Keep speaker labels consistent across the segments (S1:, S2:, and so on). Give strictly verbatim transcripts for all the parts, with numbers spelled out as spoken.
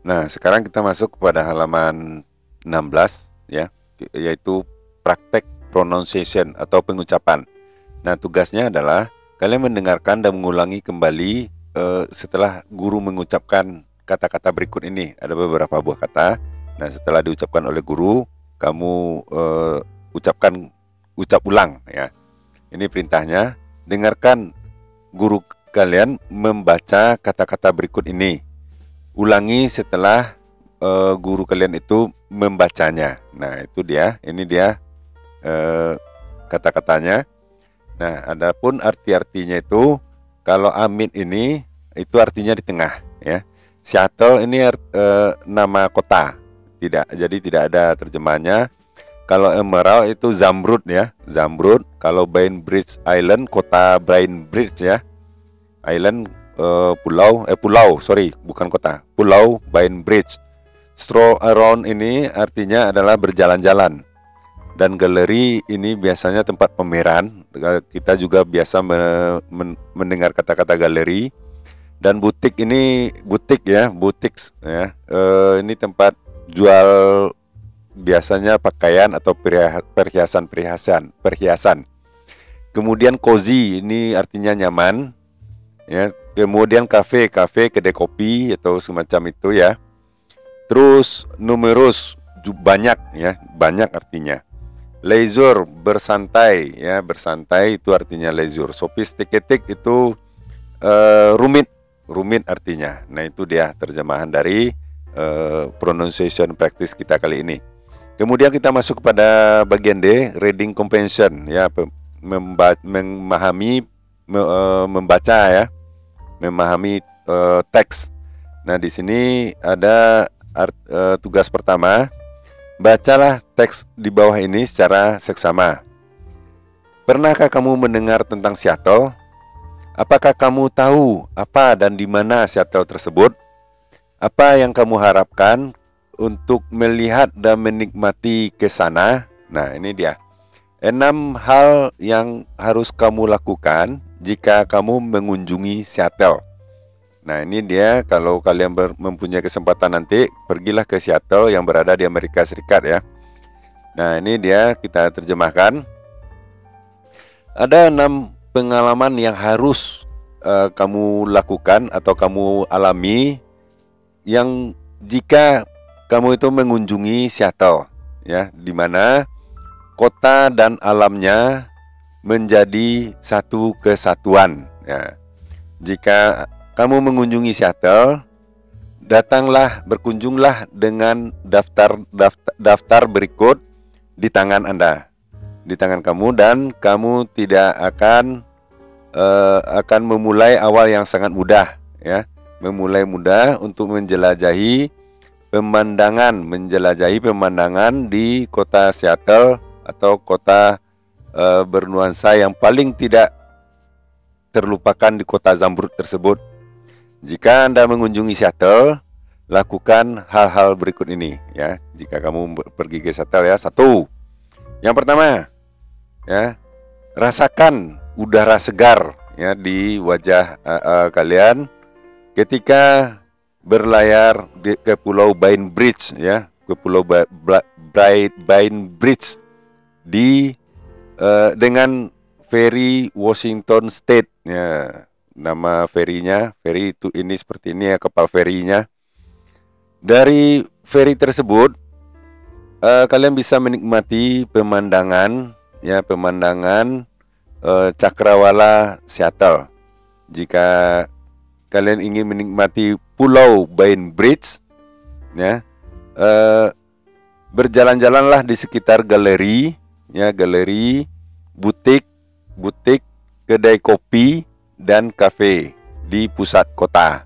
S1: Nah, sekarang kita masuk kepada halaman enam belas ya, yaitu praktek pronunciation atau pengucapan. Nah, tugasnya adalah kalian mendengarkan dan mengulangi kembali eh, setelah guru mengucapkan kata-kata berikut ini. Ada beberapa buah kata. Nah, setelah diucapkan oleh guru, kamu eh, ucapkan ucap ulang ya. Ini perintahnya. Dengarkan guru kalian membaca kata-kata berikut ini. Ulangi setelah uh, guru kalian itu membacanya. Nah, itu dia. Ini dia uh, kata-katanya. Nah, adapun arti-artinya itu, kalau Amin ini itu artinya di tengah, ya. Seattle ini art, uh, nama kota. Tidak, jadi tidak ada terjemahannya. Kalau Emerald itu Zamrud ya, Zamrud. Kalau Bainbridge Island, kota Bainbridge ya. Island Uh, pulau, eh pulau, sorry, bukan kota, pulau Bainbridge. Stroll around ini artinya adalah berjalan-jalan. Dan galeri ini biasanya tempat pameran. Kita juga biasa me men mendengar kata-kata galeri. Dan butik ini butik ya, butik ya. Uh, ini tempat jual biasanya pakaian atau perhiasan-perhiasan, perhiasan. Kemudian cozy ini artinya nyaman. Ya, kemudian kafe, kafe, kedai kopi atau semacam itu ya. Terus numerous, banyak ya, banyak artinya. Leisure, bersantai ya, bersantai itu artinya leisure. Sophisticated itu uh, rumit, rumit artinya. Nah, itu dia terjemahan dari uh, pronunciation practice kita kali ini. Kemudian kita masuk kepada bagian D, reading comprehension ya, memahami, membaca ya, memahami uh, teks. Nah, di sini ada art, uh, tugas pertama, bacalah teks di bawah ini secara seksama. Pernahkah kamu mendengar tentang Seattle? Apakah kamu tahu apa dan di mana Seattle tersebut? Apa yang kamu harapkan untuk melihat dan menikmati ke sana? Nah, ini dia. Enam hal yang harus kamu lakukan jika kamu mengunjungi Seattle. Nah, ini dia, kalau kalian mempunyai kesempatan nanti, pergilah ke Seattle yang berada di Amerika Serikat ya. Nah, ini dia, kita terjemahkan. Ada enam pengalaman yang harus uh, kamu lakukan atau kamu alami yang jika kamu itu mengunjungi Seattle ya, di mana kota dan alamnya menjadi satu kesatuan ya. Jika kamu mengunjungi Seattle, datanglah, berkunjunglah dengan daftar, daftar daftar berikut di tangan Anda, di tangan kamu, dan kamu tidak akan uh, akan memulai awal yang sangat mudah ya, memulai mudah untuk menjelajahi pemandangan, menjelajahi pemandangan di kota Seattle atau kota uh, bernuansa yang paling tidak terlupakan di kota Zamrud tersebut. Jika Anda mengunjungi Seattle, lakukan hal-hal berikut ini ya. Jika kamu pergi ke Seattle ya, satu, yang pertama ya, rasakan udara segar ya di wajah uh, uh, kalian ketika berlayar di, ke Pulau Bainbridge ya, ke Pulau ba ba Bainbridge di uh, dengan ferry Washington State ya. Nama ferinya, feri itu ini seperti ini ya, kapal ferinya. Dari feri tersebut uh, kalian bisa menikmati pemandangan ya, pemandangan uh, cakrawala Seattle. Jika kalian ingin menikmati Pulau Bainbridge ya, uh, berjalan-jalanlah di sekitar galeri ya, galeri, butik, butik, kedai kopi dan kafe di pusat kota.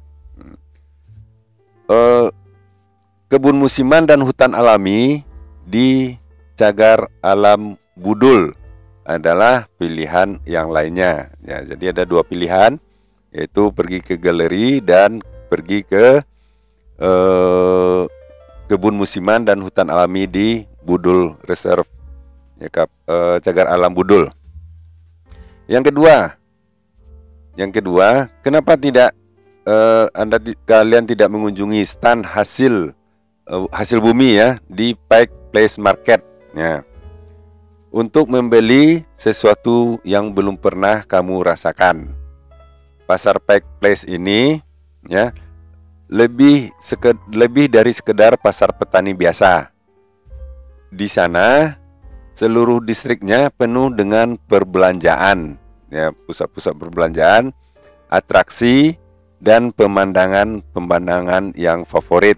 S1: Uh, kebun musiman dan hutan alami di Cagar Alam Budul adalah pilihan yang lainnya ya. Jadi ada dua pilihan, yaitu pergi ke galeri dan pergi ke uh, kebun musiman dan hutan alami di Budul Reserve ya, uh, Cagar Alam Budul. Yang kedua, yang kedua, kenapa tidak uh, Anda kalian tidak mengunjungi stand hasil uh, hasil bumi ya di Pike Place Market ya, untuk membeli sesuatu yang belum pernah kamu rasakan. Pasar Pike Place ini ya lebih seked, lebih dari sekedar pasar petani biasa. Di sana seluruh distriknya penuh dengan perbelanjaan ya, pusat-pusat perbelanjaan, atraksi dan pemandangan-pemandangan yang favorit.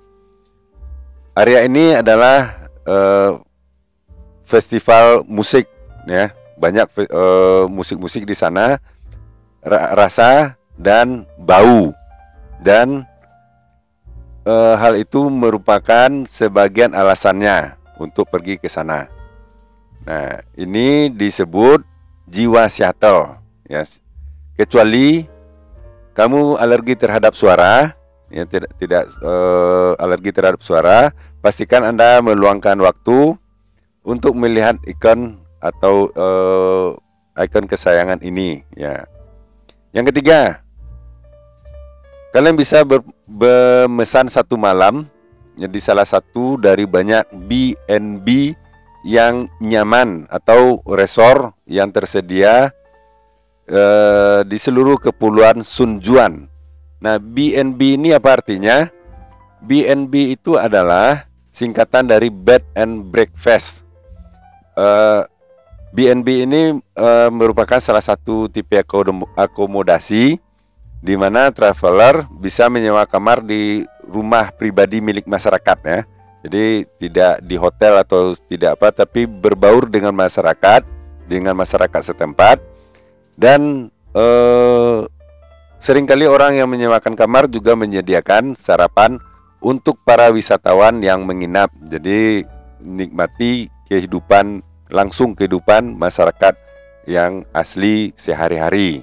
S1: Area ini adalah uh, festival musik ya, banyak uh, musik-musik di sana, ra rasa dan bau, dan uh, hal itu merupakan sebagian alasannya untuk pergi ke sana. Nah, ini disebut jiwa Seattle ya. Kecuali kamu alergi terhadap suara ya, tidak tidak uh, alergi terhadap suara, pastikan Anda meluangkan waktu untuk melihat ikon atau uh, ikon kesayangan ini ya. Yang ketiga, kalian bisa bermesan satu malam ya, di salah satu dari banyak B and B yang nyaman atau resort yang tersedia eh, di seluruh kepulauan Sunjuan. Nah, B and B ini apa artinya? B and B itu adalah singkatan dari Bed and Breakfast. eh, B and B ini eh, merupakan salah satu tipe akomodasi di mana traveler bisa menyewa kamar di rumah pribadi milik masyarakat ya. Jadi tidak di hotel atau tidak apa, tapi berbaur dengan masyarakat, dengan masyarakat setempat. Dan eh, seringkali orang yang menyewakan kamar juga menyediakan sarapan untuk para wisatawan yang menginap. Jadi nikmati kehidupan, langsung kehidupan masyarakat yang asli sehari-hari.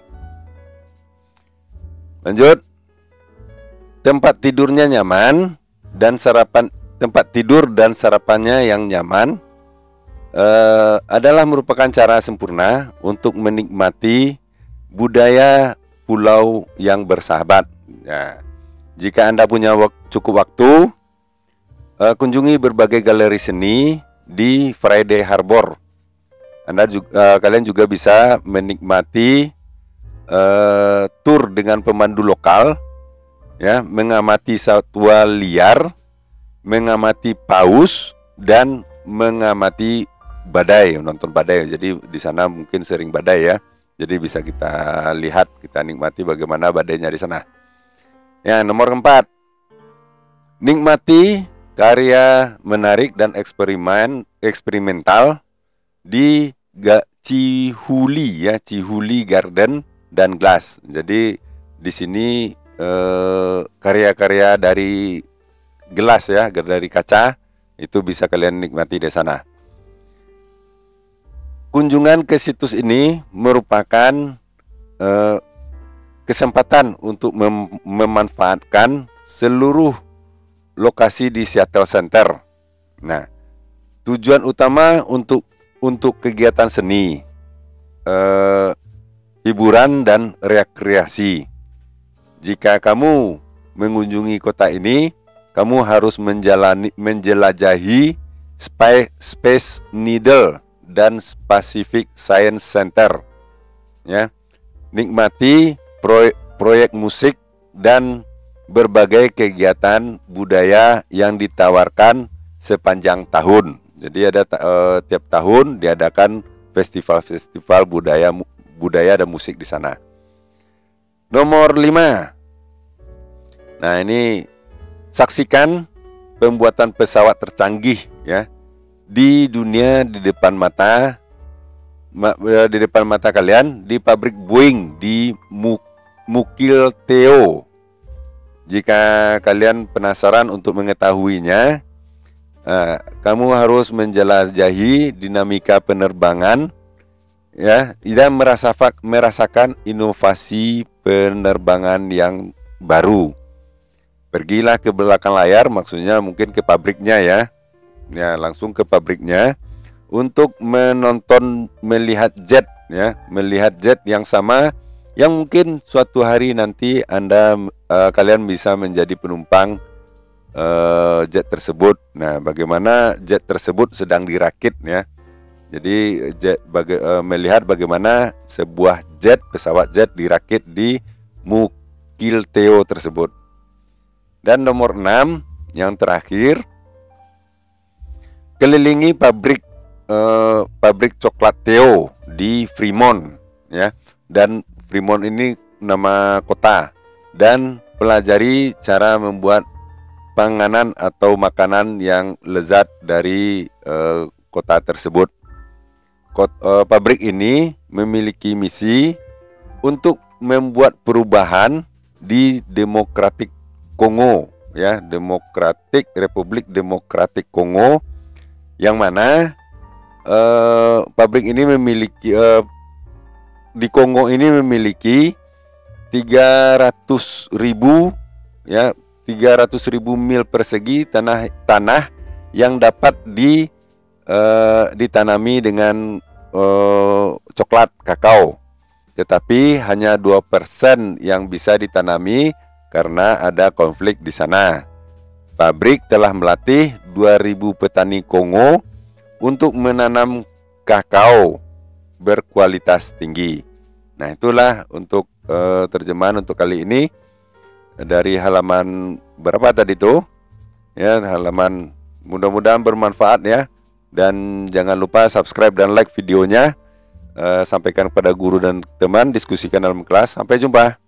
S1: Lanjut, tempat tidurnya nyaman dan sarapan tempat tidur dan sarapannya yang nyaman uh, adalah merupakan cara sempurna untuk menikmati budaya pulau yang bersahabat. Nah, jika Anda punya wak cukup waktu, uh, kunjungi berbagai galeri seni di Friday Harbor. Anda juga, uh, kalian juga bisa menikmati uh, tur dengan pemandu lokal, ya, mengamati satwa liar, mengamati paus, dan mengamati badai, menonton badai. Jadi di sana mungkin sering badai ya. Jadi bisa kita lihat, kita nikmati bagaimana badainya di sana. Ya, nomor keempat, nikmati karya menarik dan eksperimen eksperimental di Cihuli ya, Cihuli Garden dan Glass. Jadi di sini eh, karya-karya dari gelas ya, dari kaca, itu bisa kalian nikmati di sana. Kunjungan ke situs ini merupakan eh, kesempatan untuk mem memanfaatkan seluruh lokasi di Seattle Center. Nah, tujuan utama untuk untuk kegiatan seni, eh, hiburan dan rekreasi. Jika kamu mengunjungi kota ini, kamu harus menjalani, menjelajahi Space Needle dan Pacific Science Center. Ya, nikmati proyek, proyek musik dan berbagai kegiatan budaya yang ditawarkan sepanjang tahun. Jadi ada uh, tiap tahun diadakan festival-festival budaya budaya dan musik di sana. Nomor lima. Nah, ini saksikan pembuatan pesawat tercanggih ya di dunia di depan mata di depan mata kalian di pabrik Boeing di Mukilteo. Jika kalian penasaran untuk mengetahuinya, Nah, kamu harus menjelajahi dinamika penerbangan ya, dan merasakan, merasakan inovasi penerbangan yang baru. Pergilah ke belakang layar, maksudnya mungkin ke pabriknya ya. Ya, langsung ke pabriknya untuk menonton, melihat jet ya, melihat jet yang sama yang mungkin suatu hari nanti Anda uh, kalian bisa menjadi penumpang uh, jet tersebut. Nah, bagaimana jet tersebut sedang dirakit ya. Jadi jet baga uh, melihat bagaimana sebuah jet pesawat jet dirakit di Mukilteo tersebut. Dan nomor enam yang terakhir, kelilingi pabrik uh, pabrik coklat Theo di Fremont ya. Dan Fremont ini nama kota, dan pelajari cara membuat panganan atau makanan yang lezat dari uh, kota tersebut. Kot, uh, pabrik ini memiliki misi untuk membuat perubahan di Demokratik Kongo ya, Demokratik Republik Demokratik Kongo, yang mana uh, pabrik ini memiliki uh, di Kongo ini memiliki tiga ratus ribu ya, tiga ratus ribu mil persegi tanah tanah yang dapat di uh, ditanami dengan uh, coklat kakao. Tetapi hanya dua persen yang bisa ditanami karena ada konflik di sana. Pabrik telah melatih dua ribu petani Kongo untuk menanam kakao berkualitas tinggi. Nah, itulah untuk uh, terjemahan untuk kali ini dari halaman berapa tadi tuh? Ya, halaman, mudah-mudahan bermanfaat ya. Dan jangan lupa subscribe dan like videonya. Uh, sampaikan kepada guru dan teman, diskusikan dalam kelas. Sampai jumpa.